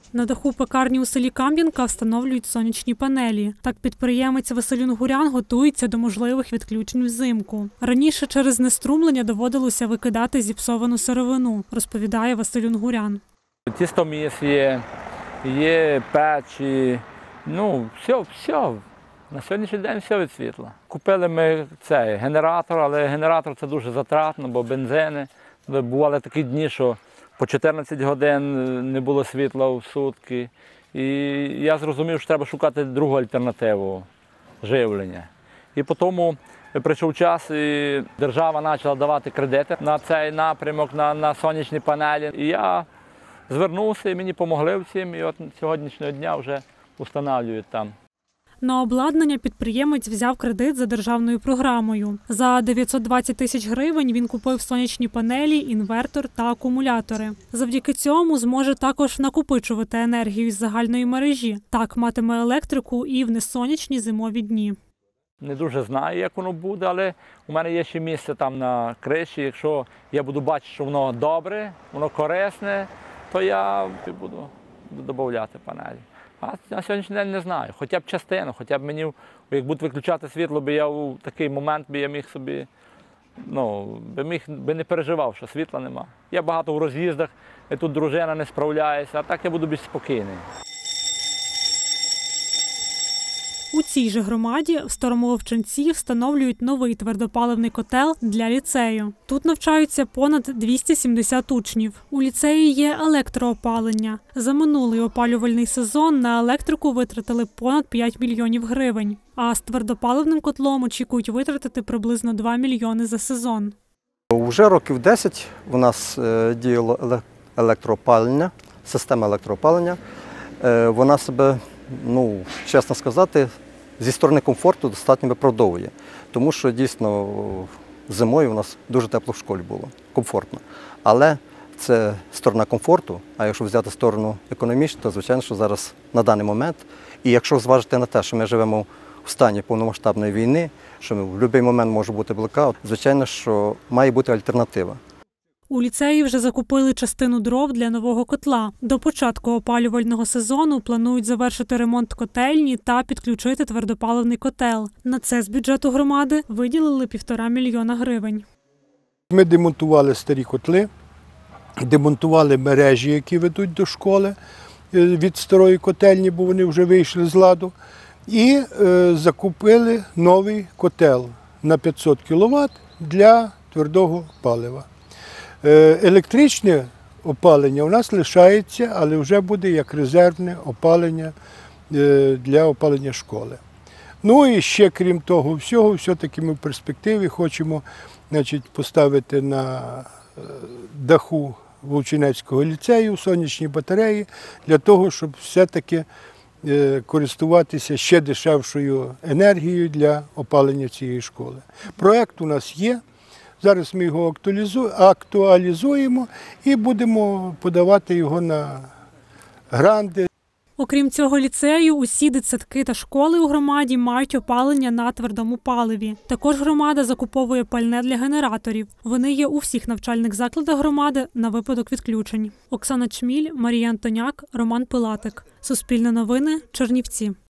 На даху пекарні у селі Кам'янка встановлюють сонячні панелі. Так підприємець Василь Унгурян готується до можливих відключень взимку. Раніше через знеструмлення доводилося викидати зіпсовану сировину, розповідає Василь Унгурян. Тістоміс є печі, все. На сьогоднішній день все від світла. Купили ми цей генератор, але генератор це дуже затратно, бо бензини. Бували такі дні, що по 14 годин не було світла в сутки. І я зрозумів, що треба шукати другу альтернативу живлення. І потім прийшов час, і держава почала давати кредити на цей напрямок, на сонячні панелі. І я звернувся, і мені допомогли в цім, і от сьогоднішнього дня вже встановлюють там. На обладнання підприємець взяв кредит за державною програмою. За 920 тисяч гривень він купив сонячні панелі, інвертор та акумулятори. Завдяки цьому зможе також накопичувати енергію із загальної мережі. Так матиме електрику і в несонячні зимові дні. Не дуже знаю, як воно буде, але у мене є ще місце там на криші. Якщо я буду бачити, що воно добре, воно корисне, то я буду додавати панелі. А на сьогоднішній день не знаю, хоча б частину, хоча б мені, як будуть виключати світло, я у такий момент я міг собі, би не переживав, що світла нема. Я багато в роз'їздах, і тут дружина не справляється, а так я буду більш спокійний. У цій же громаді в Старому Вовчанці встановлюють новий твердопаливний котел для ліцею. Тут навчаються понад 270 учнів. У ліцеї є електроопалення. За минулий опалювальний сезон на електрику витратили понад 5 мільйонів гривень. А з твердопаливним котлом очікують витратити приблизно 2 мільйони за сезон. Уже років 10 у нас діяло електроопалення, система електроопалення. Вона себе, чесно сказати, зі сторони комфорту достатньо виправдовує. Тому що дійсно зимою у нас дуже тепло в школі було, комфортно. Але це сторона комфорту, а якщо взяти сторону економічну, то звичайно, що зараз на даний момент, і якщо зважити на те, що ми живемо в стані повномасштабної війни, що в будь-який момент може бути блекаут, звичайно, що має бути альтернатива. У ліцеї вже закупили частину дров для нового котла. До початку опалювального сезону планують завершити ремонт котельні та підключити твердопаливний котел. На це з бюджету громади виділили 1,5 мільйона гривень. Ми демонтували старі котли, демонтували мережі, які ведуть до школи від старої котельні, бо вони вже вийшли з ладу, і закупили новий котел на 500 кВт для твердого палива. Електричне опалення у нас лишається, але вже буде як резервне опалення для опалення школи. І ще, крім того всього, все-таки ми в перспективі хочемо поставити на даху Вовчинецького ліцею сонячні батареї, для того, щоб все-таки користуватися ще дешевшою енергією для опалення цієї школи. Проєкт у нас є. Зараз ми його актуалізуємо і будемо подавати його на гранти. Окрім цього ліцею, усі дитсадки та школи у громаді мають опалення на твердому паливі. Також громада закуповує пальне для генераторів. Вони є у всіх навчальних закладах громади на випадок відключень. Оксана Чміль, Марія Антоняк, Роман Пилатик. Суспільне новини, Чернівці.